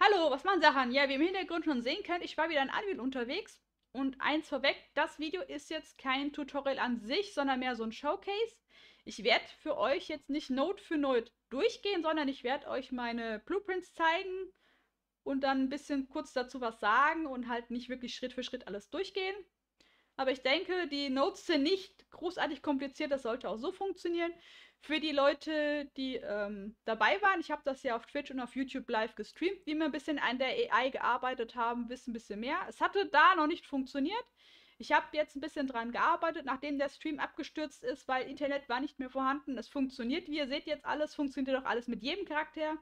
Hallo, was machen Sachen? Ja, wie ihr im Hintergrund schon sehen könnt, ich war wieder in Unreal unterwegs. Und eins vorweg, das Video ist jetzt kein Tutorial an sich, sondern mehr so ein Showcase. Ich werde für euch jetzt nicht Node für Node durchgehen, sondern ich werde euch meine Blueprints zeigen und dann ein bisschen kurz dazu was sagen und halt nicht wirklich Schritt für Schritt alles durchgehen. Aber ich denke, die Notes sind nicht großartig kompliziert, das sollte auch so funktionieren. Für die Leute, die dabei waren, ich habe das ja auf Twitch und auf YouTube live gestreamt, wie wir ein bisschen an der AI gearbeitet haben, wissen ein bisschen mehr. Es hatte da noch nicht funktioniert. Ich habe jetzt ein bisschen dran gearbeitet, nachdem der Stream abgestürzt ist, weil Internet war nicht mehr vorhanden. Es funktioniert, wie ihr seht jetzt alles, funktioniert doch alles mit jedem Charakter.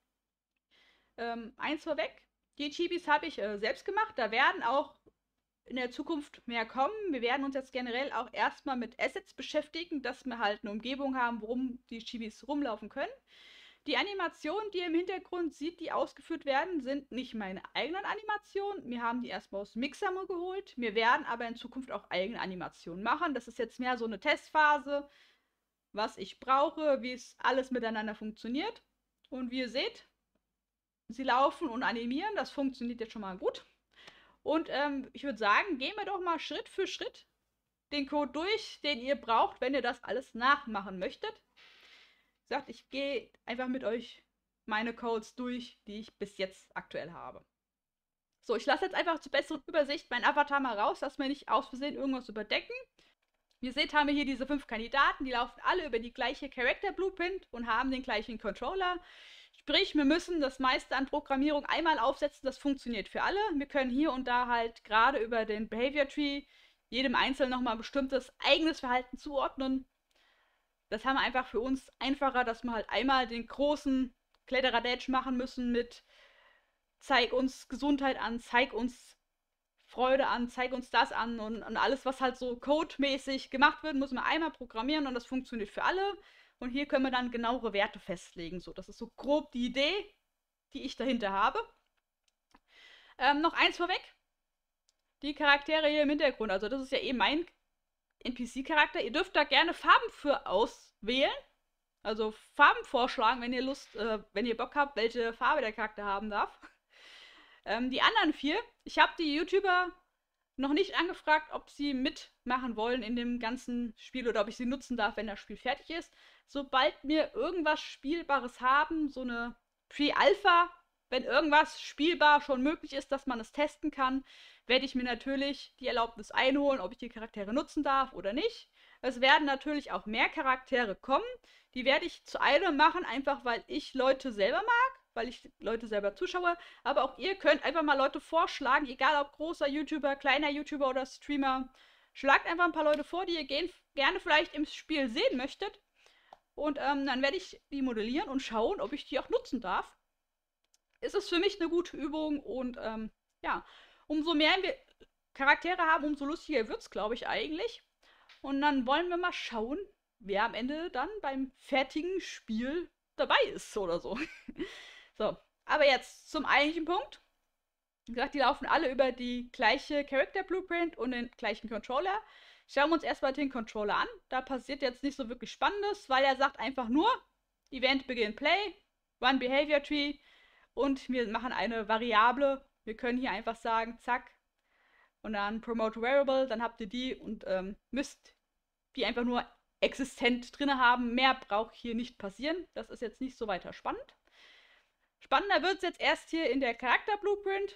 Eins vorweg, die Chibis habe ich selbst gemacht. Da werden auch in der Zukunft mehr kommen. Wir werden uns jetzt generell auch erstmal mit Assets beschäftigen, dass wir halt eine Umgebung haben, worum die Chibis rumlaufen können. Die Animationen, die ihr im Hintergrund seht, die ausgeführt werden, sind nicht meine eigenen Animationen. Wir haben die erstmal aus Mixamo geholt. Wir werden aber in Zukunft auch eigene Animationen machen. Das ist jetzt mehr so eine Testphase, was ich brauche, wie es alles miteinander funktioniert. Und wie ihr seht, sie laufen und animieren. Das funktioniert jetzt schon mal gut. Und ich würde sagen, gehen wir doch mal Schritt für Schritt den Code durch, den ihr braucht, wenn ihr das alles nachmachen möchtet. Wie gesagt, ich gehe einfach mit euch meine Codes durch, die ich bis jetzt aktuell habe. So, ich lasse jetzt einfach zur besseren Übersicht meinen Avatar mal raus, dass wir nicht aus Versehen irgendwas überdecken. Wie ihr seht, haben wir hier diese 5 Kandidaten, die laufen alle über die gleiche Character Blueprint und haben den gleichen Controller. Sprich, wir müssen das meiste an Programmierung einmal aufsetzen, das funktioniert für alle. Wir können hier und da halt gerade über den Behavior Tree jedem Einzelnen nochmal ein bestimmtes eigenes Verhalten zuordnen. Das haben wir einfach für uns einfacher, dass wir halt einmal den großen Kletterer-Dash machen müssen mit zeig uns Gesundheit an, zeig uns Freude an, zeig uns das an und alles, was halt so codemäßig gemacht wird, muss man einmal programmieren und das funktioniert für alle. Und hier können wir dann genauere Werte festlegen. So, das ist so grob die Idee, die ich dahinter habe. Noch eins vorweg. Die Charaktere hier im Hintergrund, also das ist ja eben mein NPC-Charakter. Ihr dürft da gerne Farben für auswählen. Also Farben vorschlagen, wenn ihr Lust, wenn ihr Bock habt, welche Farbe der Charakter haben darf. Die anderen 4, ich habe die YouTuber noch nicht angefragt, ob sie mitmachen wollen in dem ganzen Spiel oder ob ich sie nutzen darf, wenn das Spiel fertig ist. Sobald wir irgendwas Spielbares haben, so eine Pre-Alpha, wenn irgendwas spielbar schon möglich ist, dass man es testen kann, werde ich mir natürlich die Erlaubnis einholen, ob ich die Charaktere nutzen darf oder nicht. Es werden natürlich auch mehr Charaktere kommen. Die werde ich zu einem machen, einfach weil ich Leute selber mag, weil ich Leute selber zuschaue. Aber auch ihr könnt einfach mal Leute vorschlagen, egal ob großer YouTuber, kleiner YouTuber oder Streamer. Schlagt einfach ein paar Leute vor, die ihr gerne vielleicht im Spiel sehen möchtet. Und dann werde ich die modellieren und schauen, ob ich die auch nutzen darf. Ist es für mich eine gute Übung und ja, umso mehr wir Charaktere haben, umso lustiger wird es, glaube ich, eigentlich. Und dann wollen wir mal schauen, wer am Ende dann beim fertigen Spiel dabei ist oder so. So, aber jetzt zum eigentlichen Punkt. Wie gesagt, die laufen alle über die gleiche Character Blueprint und den gleichen Controller. Schauen wir uns erstmal den Controller an. Da passiert jetzt nicht so wirklich Spannendes, weil er sagt einfach nur Event Begin Play, Run Behavior Tree und wir machen eine Variable. Wir können hier einfach sagen, zack, und dann Promote Variable, dann habt ihr die und müsst die einfach nur existent drin haben. Mehr braucht hier nicht passieren. Das ist jetzt nicht so weiter spannend. Spannender wird es jetzt erst hier in der Charakter Blueprint.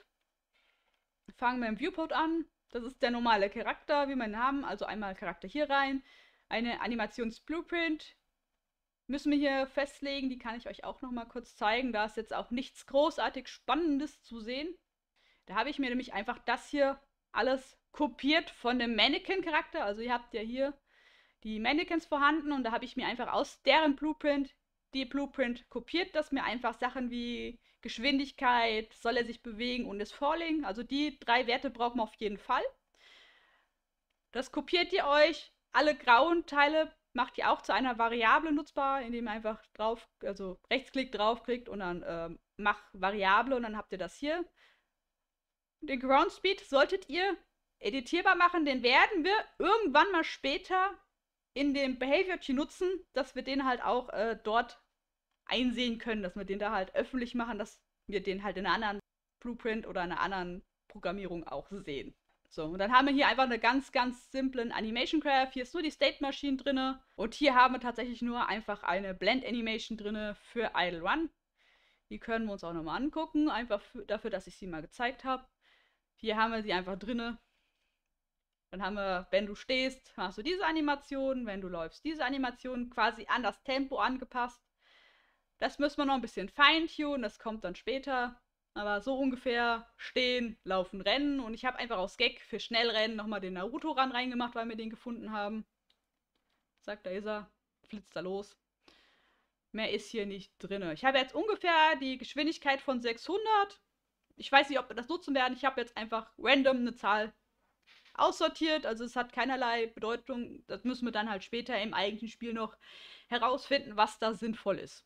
Fangen wir im Viewport an. Das ist der normale Charakter, wie wir ihn haben. Also einmal Charakter hier rein. Eine Animations-Blueprint müssen wir hier festlegen. Die kann ich euch auch noch mal kurz zeigen. Da ist jetzt auch nichts großartig Spannendes zu sehen. Da habe ich mir nämlich einfach das hier alles kopiert von dem Mannequin-Charakter. Also ihr habt ja hier die Mannequins vorhanden und da habe ich mir einfach aus deren Blueprint die Blueprint kopiert, dass mir einfach Sachen wie Geschwindigkeit, soll er sich bewegen und ist Falling, also die 3 Werte brauchen wir auf jeden Fall. Das kopiert ihr euch. Alle grauen Teile macht ihr auch zu einer Variable nutzbar, indem ihr einfach drauf, also Rechtsklick draufklickt und dann mach Variable und dann habt ihr das hier. Den Ground Speed solltet ihr editierbar machen, den werden wir irgendwann mal später in dem Behavior Tree nutzen, dass wir den halt auch dort einsehen können, dass wir den da halt öffentlich machen, dass wir den halt in einer anderen Blueprint oder einer anderen Programmierung auch sehen. So, und dann haben wir hier einfach eine ganz, ganz simplen Animation Graph. Hier ist nur die State Machine drin. Und hier haben wir tatsächlich nur einfach eine Blend Animation drin für Idle Run. Die können wir uns auch nochmal angucken, einfach dafür, dass ich sie mal gezeigt habe. Hier haben wir sie einfach drin. Dann haben wir, wenn du stehst, machst du diese Animation, wenn du läufst, diese Animation quasi an das Tempo angepasst. Das müssen wir noch ein bisschen feintunen, das kommt dann später. Aber so ungefähr stehen, laufen, rennen. Und ich habe einfach aus Gag für Schnellrennen nochmal den Naruto-Run reingemacht, weil wir den gefunden haben. Zack, da ist er. Flitzt da los. Mehr ist hier nicht drin. Ich habe jetzt ungefähr die Geschwindigkeit von 600. Ich weiß nicht, ob wir das nutzen werden. Ich habe jetzt einfach random eine Zahl aussortiert. Also es hat keinerlei Bedeutung. Das müssen wir dann halt später im eigentlichen Spiel noch herausfinden, was da sinnvoll ist.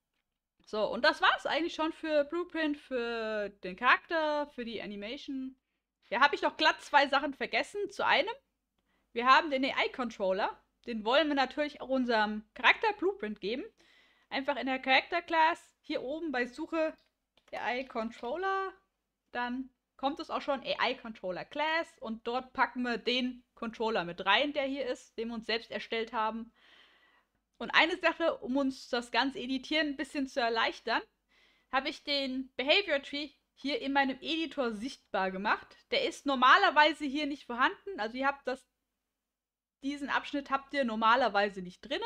So, und das war's eigentlich schon für Blueprint, für den Charakter, für die Animation. Ja, habe ich noch glatt 2 Sachen vergessen. Zu einem, wir haben den AI-Controller. Den wollen wir natürlich auch unserem Charakter Blueprint geben. Einfach in der Character Class hier oben bei Suche AI-Controller. Dann kommt es auch schon AI-Controller Class. Und dort packen wir den Controller mit rein, der hier ist, den wir uns selbst erstellt haben. Und eine Sache, um uns das ganze Editieren ein bisschen zu erleichtern, habe ich den Behavior Tree hier in meinem Editor sichtbar gemacht. Der ist normalerweise hier nicht vorhanden. Also ihr habt diesen Abschnitt habt ihr normalerweise nicht drin.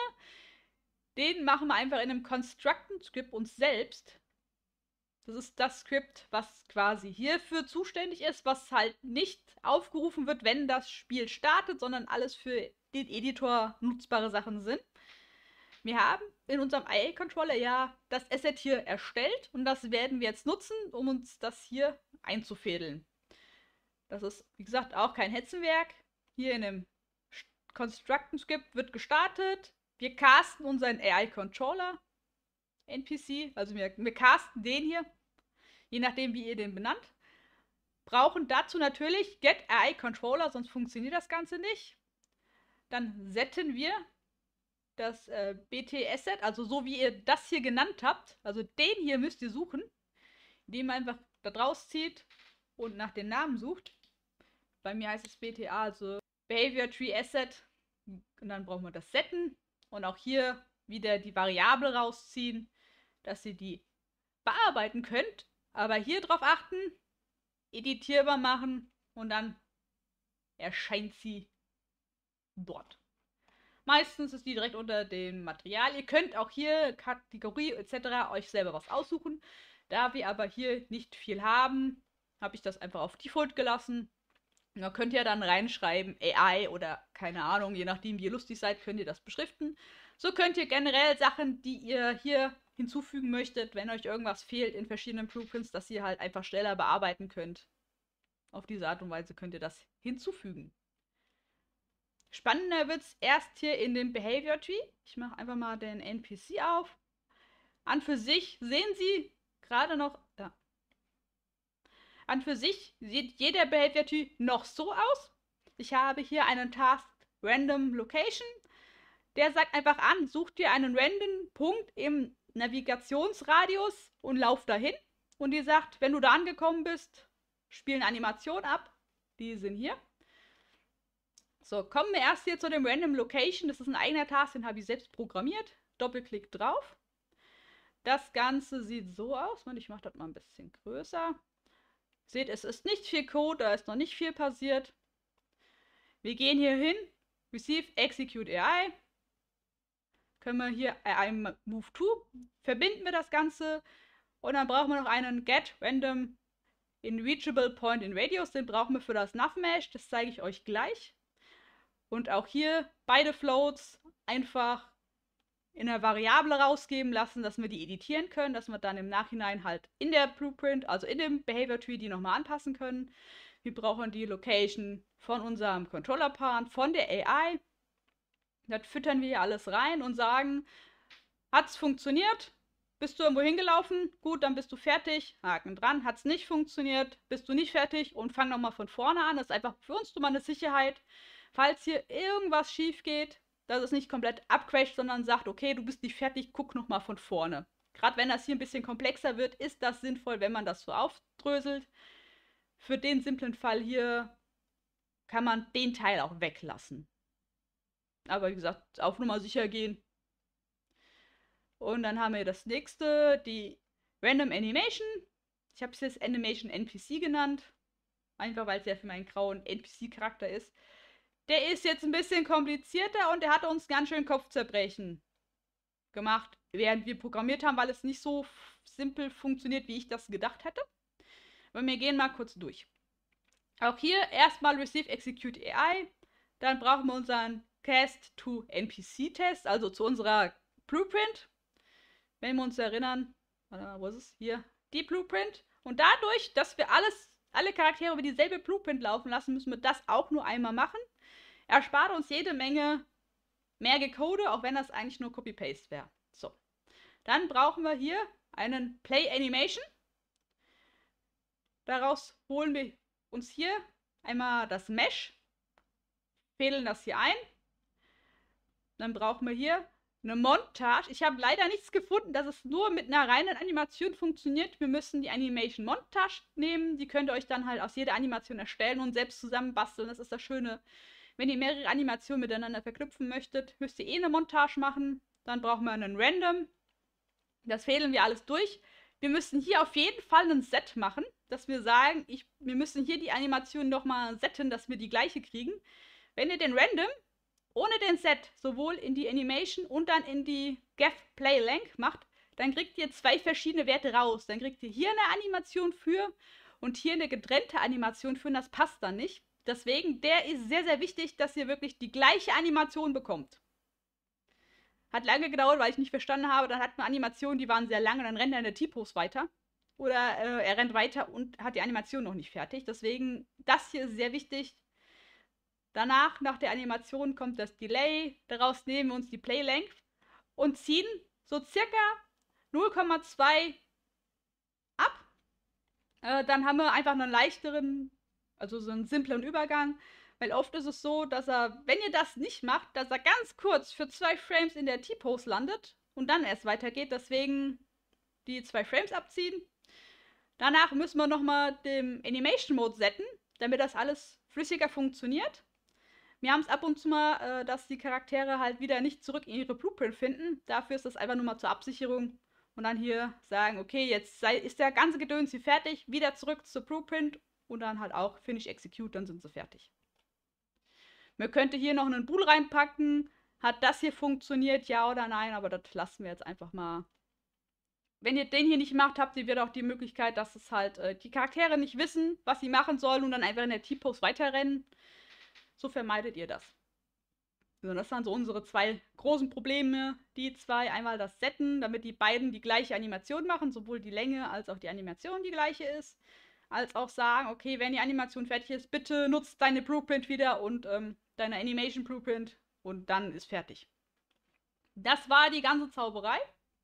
Den machen wir einfach in einem Constructen-Script uns selbst. Das ist das Skript, was quasi hierfür zuständig ist, was halt nicht aufgerufen wird, wenn das Spiel startet, sondern alles für den Editor nutzbare Sachen sind. Wir haben in unserem IA-Controller ja das Asset hier erstellt und das werden wir jetzt nutzen, um uns das hier einzufädeln. Das ist, wie gesagt, auch kein Hexenwerk. Hier in dem Constructen-Script wird gestartet. Wir casten unseren AI-Controller NPC, also wir casten den hier, je nachdem, wie ihr den benannt. Brauchen dazu natürlich Get AI-Controller, sonst funktioniert das Ganze nicht. Dann setten wir das BT-Asset, also so wie ihr das hier genannt habt, also den hier müsst ihr suchen, indem ihr einfach da draus zieht und nach den Namen sucht. Bei mir heißt es BTA, also Behavior Tree Asset. Und dann brauchen wir das Setten und auch hier wieder die Variable rausziehen, dass ihr die bearbeiten könnt. Aber hier drauf achten, editierbar machen und dann erscheint sie dort. Meistens ist die direkt unter dem Material. Ihr könnt auch hier Kategorie etc. euch selber was aussuchen. Da wir aber hier nicht viel haben, habe ich das einfach auf Default gelassen. Da könnt ihr dann reinschreiben AI oder keine Ahnung, je nachdem wie ihr lustig seid, könnt ihr das beschriften. So könnt ihr generell Sachen, die ihr hier hinzufügen möchtet, wenn euch irgendwas fehlt in verschiedenen Blueprints, dass ihr halt einfach schneller bearbeiten könnt. Auf diese Art und Weise könnt ihr das hinzufügen. Spannender wird es erst hier in dem Behavior Tree. Ich mache einfach mal den NPC auf. An für sich sehen Sie gerade noch, ja. An für sich sieht jeder Behavior Tree noch so aus. Ich habe hier einen Task Random Location. Der sagt einfach an, such dir einen random Punkt im Navigationsradius und lauf dahin. Und die sagt, wenn du da angekommen bist, spiel eine Animation ab. Die sind hier. So, kommen wir erst hier zu dem Random Location. Das ist ein eigener Task, den habe ich selbst programmiert. Doppelklick drauf. Das Ganze sieht so aus. Ich mache das mal ein bisschen größer. Seht, es ist nicht viel Code, da ist noch nicht viel passiert. Wir gehen hier hin. Receive, Execute AI. Können wir hier AI Move to. Verbinden wir das Ganze. Und dann brauchen wir noch einen Get Random in Reachable Point in Radius. Den brauchen wir für das Nav-Mesh. Das zeige ich euch gleich. Und auch hier beide Floats einfach in der Variable rausgeben lassen, dass wir die editieren können, dass wir dann im Nachhinein halt in der Blueprint, also in dem Behavior Tree, die nochmal anpassen können. Wir brauchen die Location von unserem Controller-Part, von der AI. Das füttern wir hier alles rein und sagen, hat es funktioniert? Bist du irgendwo hingelaufen? Gut, dann bist du fertig. Haken dran. Hat es nicht funktioniert? Bist du nicht fertig? Und fang nochmal von vorne an. Das ist einfach für uns nochmal eine Sicherheit. Falls hier irgendwas schief geht, dass es nicht komplett abcrasht, sondern sagt, okay, du bist nicht fertig, guck nochmal von vorne. Gerade wenn das hier ein bisschen komplexer wird, ist das sinnvoll, wenn man das so aufdröselt. Für den simplen Fall hier kann man den Teil auch weglassen. Aber wie gesagt, auf Nummer sicher gehen. Und dann haben wir das nächste, die Random Animation. Ich habe es jetzt Animation NPC genannt. Einfach weil es ja für meinen grauen NPC-Charakter ist. Der ist jetzt ein bisschen komplizierter und der hat uns ganz schön Kopfzerbrechen gemacht, während wir programmiert haben, weil es nicht so simpel funktioniert, wie ich das gedacht hätte. Aber wir gehen mal kurz durch. Auch hier erstmal Receive Execute AI. Dann brauchen wir unseren Cast to NPC Test, also zu unserer Blueprint. Wenn wir uns erinnern, warte mal, wo ist es? Hier, die Blueprint. Und dadurch, dass wir alle Charaktere über dieselbe Blueprint laufen lassen, müssen wir das auch nur einmal machen. Erspart uns jede Menge mehr Gecode, auch wenn das eigentlich nur Copy-Paste wäre. So. Dann brauchen wir hier einen Play Animation. Daraus holen wir uns hier einmal das Mesh, fädeln das hier ein. Dann brauchen wir hier eine Montage. Ich habe leider nichts gefunden, dass es nur mit einer reinen Animation funktioniert. Wir müssen die Animation Montage nehmen. Die könnt ihr euch dann halt aus jeder Animation erstellen und selbst zusammenbasteln. Das ist das Schöne. Wenn ihr mehrere Animationen miteinander verknüpfen möchtet, müsst ihr eine Montage machen. Dann brauchen wir einen Random. Das fädeln wir alles durch. Wir müssen hier auf jeden Fall ein Set machen, dass wir sagen, wir müssen hier die Animation nochmal setten, dass wir die gleiche kriegen. Wenn ihr den Random ohne den Set sowohl in die Animation und dann in die Gef Play Length macht, dann kriegt ihr zwei verschiedene Werte raus. Dann kriegt ihr hier eine Animation für und hier eine getrennte Animation für und das passt dann nicht. Deswegen, der ist sehr, sehr wichtig, dass ihr wirklich die gleiche Animation bekommt. Hat lange gedauert, weil ich nicht verstanden habe. Dann hat man Animationen, die waren sehr lang und dann rennt er in der T-Pose weiter. Oder er rennt weiter und hat die Animation noch nicht fertig. Deswegen, das hier ist sehr wichtig. Danach, nach der Animation, kommt das Delay. Daraus nehmen wir uns die Play Length und ziehen so circa 0,2 ab. Dann haben wir einfach einen leichteren, also so einen simpleren Übergang. Weil oft ist es so, dass er, wenn ihr das nicht macht, dass er ganz kurz für 2 Frames in der T-Pose landet und dann erst weitergeht. Deswegen die 2 Frames abziehen. Danach müssen wir nochmal den Animation Mode setten, damit das alles flüssiger funktioniert. Wir haben es ab und zu mal, dass die Charaktere halt wieder nicht zurück in ihre Blueprint finden. Dafür ist das einfach nur mal zur Absicherung. Und dann hier sagen, okay, jetzt ist der ganze Gedöns hier fertig, wieder zurück zur Blueprint und dann halt auch Finish Execute, dann sind sie fertig. Man könnte hier noch einen Bool reinpacken. Hat das hier funktioniert, ja oder nein? Aber das lassen wir jetzt einfach mal. Wenn ihr den hier nicht macht, habt ihr wieder auch die Möglichkeit, dass es halt die Charaktere nicht wissen, was sie machen sollen und dann einfach in der T-Pose weiterrennen. So vermeidet ihr das. So, das waren so unsere 2 großen Probleme. Die 2, einmal das Setten, damit die beiden die gleiche Animation machen, sowohl die Länge als auch die Animation die gleiche ist. Als auch sagen, okay, wenn die Animation fertig ist, bitte nutzt deine Blueprint wieder und deine Animation Blueprint und dann ist fertig. Das war die ganze Zauberei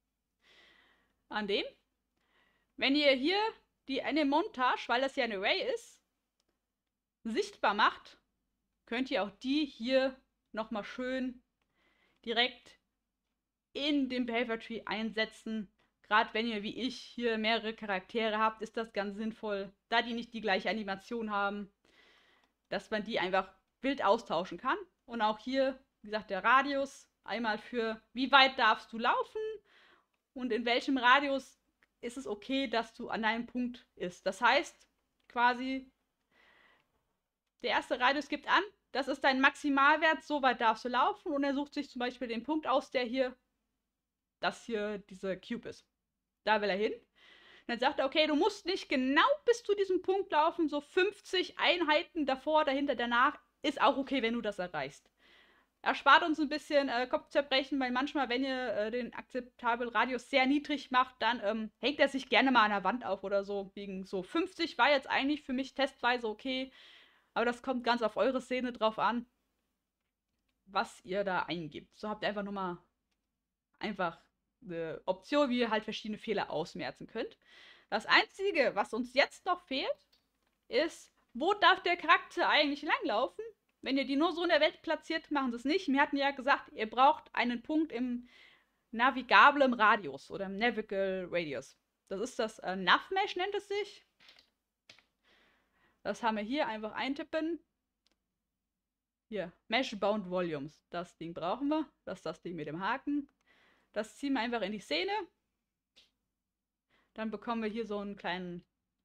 an dem. Wenn ihr hier die Montage, weil das ja ein Array ist, sichtbar macht, könnt ihr auch die hier nochmal schön direkt in den Behavior Tree einsetzen. Gerade wenn ihr, wie ich, hier mehrere Charaktere habt, ist das ganz sinnvoll, da die nicht die gleiche Animation haben, dass man die einfach wild austauschen kann. Und auch hier, wie gesagt, der Radius, einmal für wie weit darfst du laufen und in welchem Radius ist es okay, dass du an deinem Punkt ist. Das heißt, quasi, der erste Radius gibt an, das ist dein Maximalwert, so weit darfst du laufen und er sucht sich zum Beispiel den Punkt aus, der hier, das hier dieser Cube ist. Da will er hin. Und dann sagt er, okay, du musst nicht genau bis zu diesem Punkt laufen, so 50 Einheiten davor, dahinter, danach, ist auch okay, wenn du das erreichst. Erspart uns ein bisschen Kopfzerbrechen, weil manchmal, wenn ihr den akzeptablen Radius sehr niedrig macht, dann hängt er sich gerne mal an der Wand auf oder so. Wegen so 50 war jetzt eigentlich für mich testweise okay, aber das kommt ganz auf eure Szene drauf an, was ihr da eingibt. So habt ihr einfach nochmal einfach eine Option, wie ihr halt verschiedene Fehler ausmerzen könnt. Das Einzige, was uns jetzt noch fehlt, ist, wo darf der Charakter eigentlich langlaufen? Wenn ihr die nur so in der Welt platziert, machen sie es nicht. Wir hatten ja gesagt, ihr braucht einen Punkt im navigablem Radius oder Navigable Radius. Das ist das NavMesh, nennt es sich. Das haben wir hier, einfach eintippen. Hier, Mesh Bound Volumes. Das Ding brauchen wir. Das ist das Ding mit dem Haken. Das ziehen wir einfach in die Szene. Dann bekommen wir hier so einen kleinen,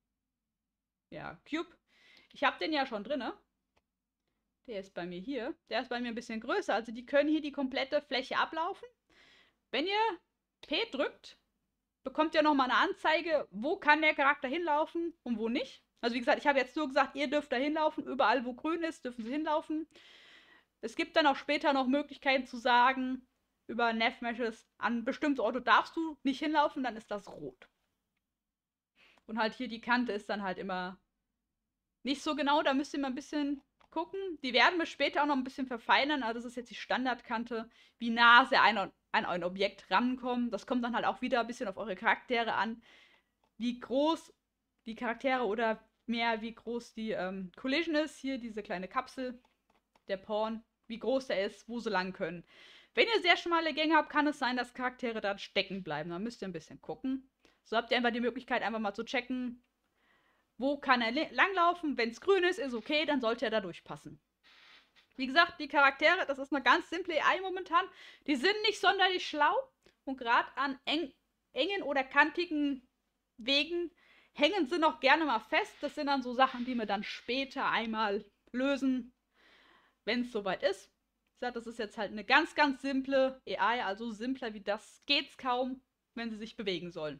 ja, Cube. Ich habe den ja schon drin. Der ist bei mir hier. Der ist bei mir ein bisschen größer. Also die können hier die komplette Fläche ablaufen. Wenn ihr P drückt, bekommt ihr nochmal eine Anzeige, wo kann der Charakter hinlaufen und wo nicht. Also wie gesagt, ich habe jetzt nur gesagt, ihr dürft da hinlaufen. Überall, wo grün ist, dürfen sie hinlaufen. Es gibt dann auch später noch Möglichkeiten zu sagen, über NavMeshes, an bestimmte Orte darfst du nicht hinlaufen, dann ist das rot. Und halt hier die Kante ist dann halt immer nicht so genau, da müsst ihr mal ein bisschen gucken. Die werden wir später auch noch ein bisschen verfeinern, also das ist jetzt die Standardkante, wie nah sie an ein Objekt rankommen. Das kommt dann halt auch wieder ein bisschen auf eure Charaktere an, wie groß die Charaktere oder mehr wie groß die Collision ist. Hier diese kleine Kapsel, der Pawn, wie groß der ist, wo sie lang können. Wenn ihr sehr schmale Gänge habt, kann es sein, dass Charaktere da stecken bleiben. Da müsst ihr ein bisschen gucken. So habt ihr einfach die Möglichkeit, einfach mal zu checken, wo kann er langlaufen. Wenn es grün ist, ist okay, dann sollte er da durchpassen. Wie gesagt, die Charaktere, das ist eine ganz simple AI momentan. Die sind nicht sonderlich schlau. Und gerade an engen oder kantigen Wegen hängen sie noch gerne mal fest. Das sind dann so Sachen, die wir dann später einmal lösen, wenn es soweit ist. Ich sage, das ist jetzt halt eine ganz, ganz simple AI, also simpler wie das geht's kaum, wenn sie sich bewegen sollen.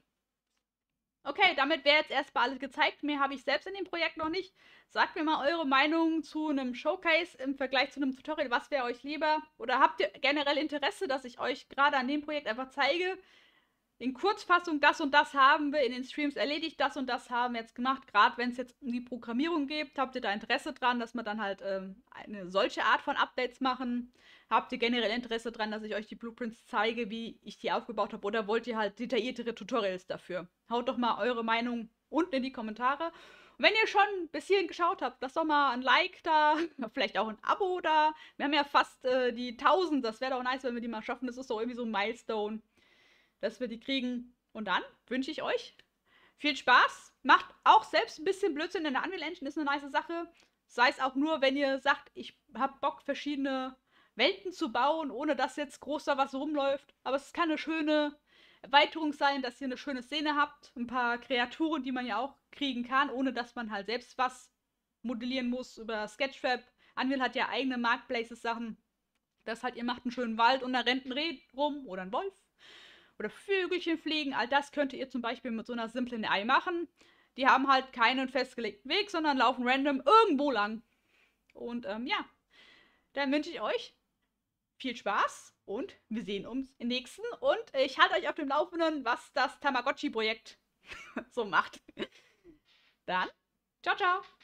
Okay, damit wäre jetzt erstmal alles gezeigt. Mehr habe ich selbst in dem Projekt noch nicht. Sagt mir mal eure Meinung zu einem Showcase im Vergleich zu einem Tutorial. Was wäre euch lieber? Oder habt ihr generell Interesse, dass ich euch gerade an dem Projekt einfach zeige? In Kurzfassung, das und das haben wir in den Streams erledigt, das und das haben wir jetzt gemacht. Gerade wenn es jetzt um die Programmierung geht, habt ihr da Interesse dran, dass wir dann halt eine solche Art von Updates machen? Habt ihr generell Interesse dran, dass ich euch die Blueprints zeige, wie ich die aufgebaut habe? Oder wollt ihr halt detailliertere Tutorials dafür? Haut doch mal eure Meinung unten in die Kommentare. Und wenn ihr schon bis hierhin geschaut habt, lasst doch mal ein Like da, vielleicht auch ein Abo da. Wir haben ja fast die 1000, das wäre doch nice, wenn wir die mal schaffen. Das ist doch irgendwie so ein Milestone, dass wir die kriegen. Und dann wünsche ich euch viel Spaß. Macht auch selbst ein bisschen Blödsinn in der Unreal Engine, ist eine nice Sache. Sei es auch nur, wenn ihr sagt, ich habe Bock, verschiedene Welten zu bauen, ohne dass jetzt groß da was rumläuft. Aber es kann eine schöne Erweiterung sein, dass ihr eine schöne Szene habt. Ein paar Kreaturen, die man ja auch kriegen kann, ohne dass man halt selbst was modellieren muss über Sketchfab. Unreal hat ja eigene Marketplaces-Sachen. Das halt, ihr macht einen schönen Wald und da rennt ein Reh rum oder ein Wolf. Oder Vögelchen fliegen. All das könnt ihr zum Beispiel mit so einer simplen AI machen. Die haben halt keinen festgelegten Weg, sondern laufen random irgendwo lang. Und ja, dann wünsche ich euch viel Spaß und wir sehen uns im nächsten. Und ich halte euch auf dem Laufenden, was das Tamagotchi-Projekt so macht. Dann, ciao, ciao.